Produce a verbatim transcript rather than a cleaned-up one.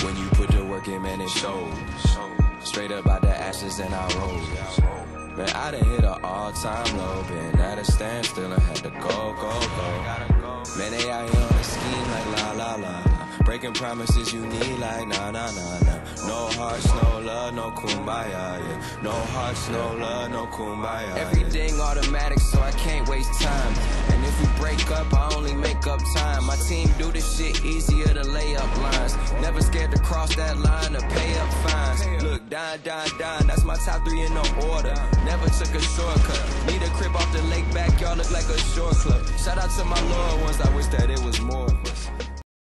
When you put the work in, man, it shows. Straight up out the ashes and I rose. Man, I done hit an all-time low, been at a standstill and had to go, go, go. Man, they out here on a scheme like la, la, la. Breaking promises you need like nah, nah, nah, nah. No hearts, no love, no kumbaya, yeah. No hearts, no love, no kumbaya. Everything automatic, so I can't waste time. And if we break up, I only make up time. My team do this shit easier to lay up lines. Never scared to cross that line or pay up fines. Look, dine, dine, dine, that's my top three in no order. Never took a shortcut. Need a crib off the lake backyard, look like a shore club. Shout out to my loyal ones, I wish that it was more of us.